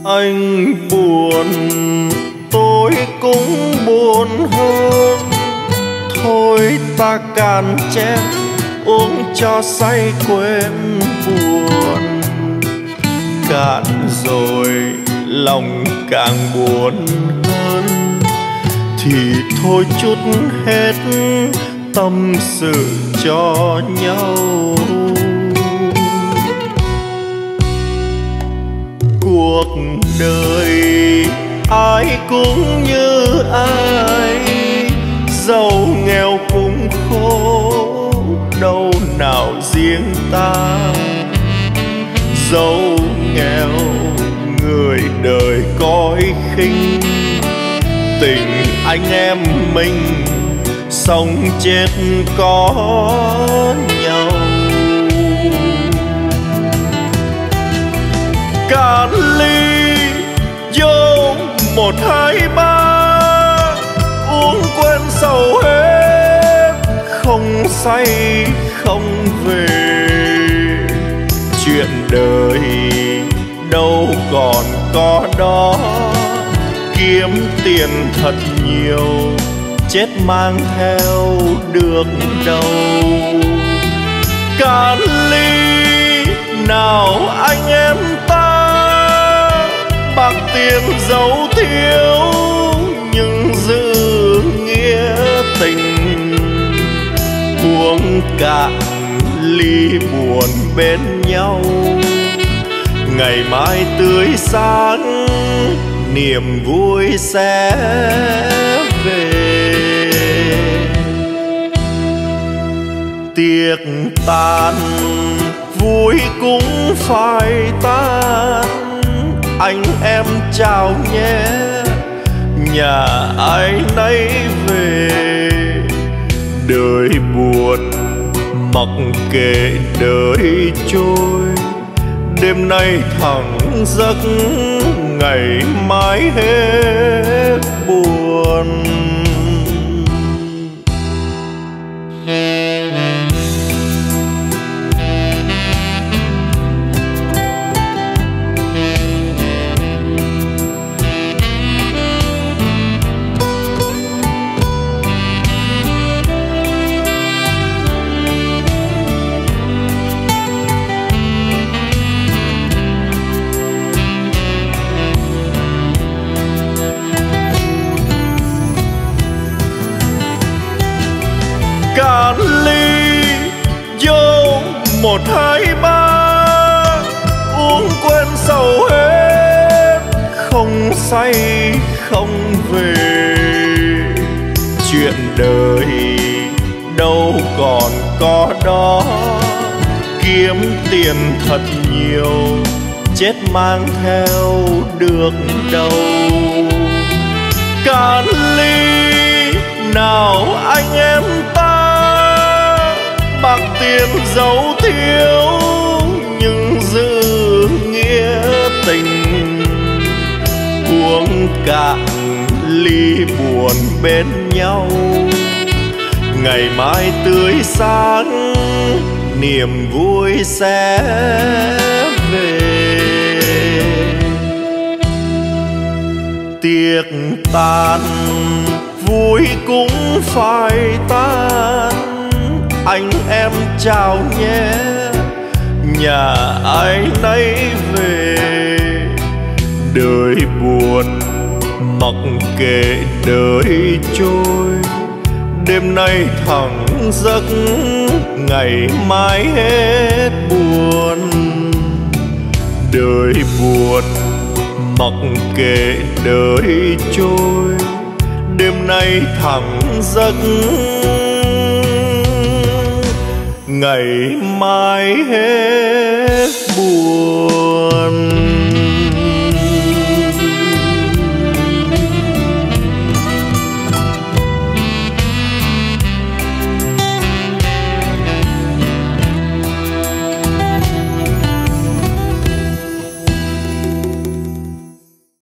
Anh buồn tôi cũng buồn hơn, thôi ta cạn chén uống cho say quên buồn. Cạn rồi lòng càng buồn hơn, thì thôi chút hết tâm sự cho nhau. Cuộc đời ai cũng như ai, giàu nghèo cũng khổ, đâu nào riêng ta. Dẫu nghèo người đời coi khinh, tình anh em mình sống chết có nhau. Cạn ly vô 1, 2, 3 uống quên sầu hết, không say không về. Chuyện đời đâu còn có đó, kiếm tiền thật nhiều chết mang theo được đâu. Cạn ly nào anh em ta, bạc tiền dấu thiếu nhưng giữ nghĩa tình. Uống cạn ly buồn bên nhau, ngày mai tươi sáng niềm vui sẽ về. Tiệc tàn vui cũng phải tan, anh em chào nhé nhà ai nấy về. Đời buồn mặc kệ đời trôi, đêm nay thẳng giấc ngày mai hết buồn. Cạn ly vô 1, 2, 3 uống quên sầu hết, không say không về. Chuyện đời đâu còn có đó, kiếm tiền thật nhiều chết mang theo được đâu. Cạn ly nào anh em ta, bạc tiền dấu thiếu nhưng giữ nghĩa tình. Uống cạn ly buồn bên nhau, ngày mai tươi sáng niềm vui sẽ về. Tiệc tàn vui cũng phải tan, anh em chào nhé nhà ai nấy về. Đời buồn mặc kệ đời trôi, đêm nay thẳng giấc ngày mai hết buồn. Đời buồn mặc kệ đời trôi, đêm nay thẳng giấc ngày mai hết buồn.